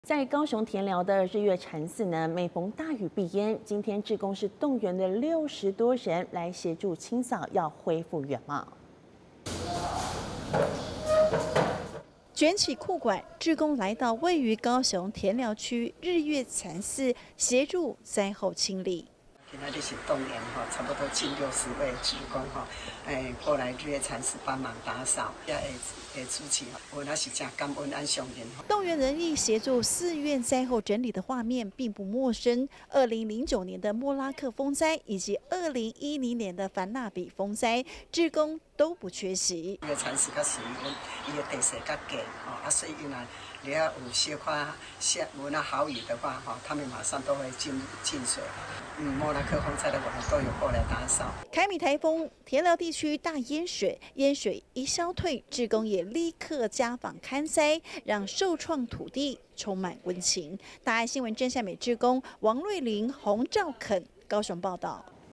在高雄田寮的日月禅寺呢，每逢大雨必淹，今天志工是动员了60多人来协助清扫，要恢复原貌。 卷起裤管，志工来到位于高雄田寮区日月禅寺，协助灾后清理。 今仔日是动员差不多近60位志工过来日月禅寺帮忙打扫，也会主持，我那是真感恩安上人。 动员人力协助寺院灾后整理的画面并不陌生。2009年的莫拉克风灾以及2010年的凡纳比风灾，志工都不缺席。 日月禅寺较属于伊的地势较低所以你要有些下无那好雨的话他们马上都会进水。莫拉克风灾的我们都有过来打扫。 凯米台风，田寮地区大淹水，淹水一消退，志工也立刻家访勘灾，让受创土地充满温情。大爱新闻郑夏美志工王瑞玲、洪兆肯高雄报道。